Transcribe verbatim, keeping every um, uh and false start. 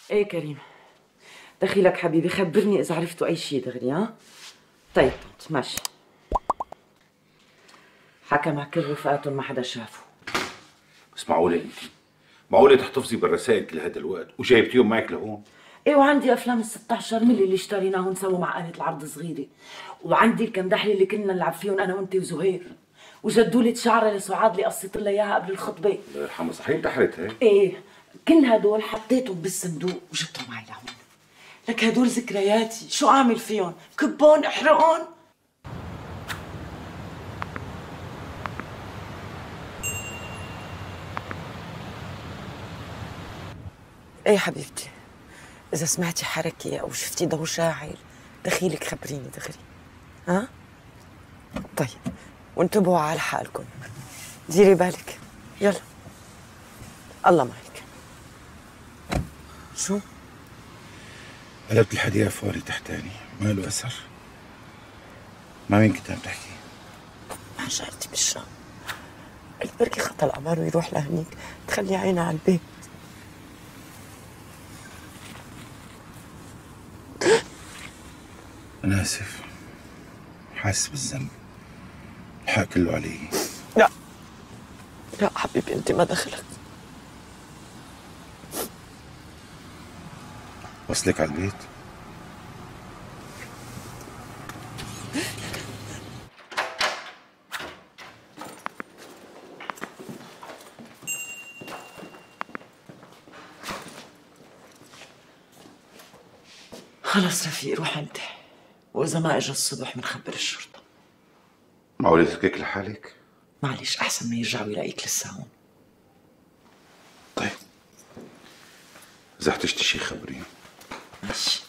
ايه كريم، دخيلك حبيبي، خبرني اذا عرفتوا اي شيء دغري. ها طيب طنط ماشي. حكى مع كل رفقاتهم ما حدا شافه. بس معقولة انت معقولة تحتفظي بالرسائل كل هذا الوقت وجايبتيهم معك لهون؟ ايه، وعندي افلام ال ستاشر ملي اللي اشتريناهم سوا مع آلة العرض صغيره، وعندي الكندحلي اللي كنا نلعب فيهم انا وانت وزهير، وجدولة شعره لسعاد اللي قصيت لها اياها قبل الخطبه. الله يرحمها، صحيح انتحرت هيك؟ ايه، كل هدول حطيتهم بالصندوق وجبتهم معي لهون. لك هدول ذكرياتي، شو اعمل فيهم؟ كبهم احرقهم؟ ايه حبيبتي، إذا سمعتي حركة أو شفتي ضوء شاعر دخيلك خبريني دغري. ها؟ طيب، وانتبهوا على حالكم، ديري بالك. يلا، الله معك. شو؟ قلبت الحديقة فوري تحتاني، ما له أثر. مع مين كنت عم تحكي؟ مع جارتي بالشام، قلت بركي خطى القمر ويروح لهنيك تخلي عينها على البيت. أنا آسف، حاسس بالذنب، الحق كله علي. لا لا حبيبي، انت ما دخلك. وصلك على البيت؟ خلص رفيق، روح انت، واذا ما اجى الصبح بنخبر الشرطه. معقولة تتركك لحالك؟ معلش، احسن ما يرجعوا يلاقيك لسه هون. طيب، إذا احتجتي شي خبريني. ماشي.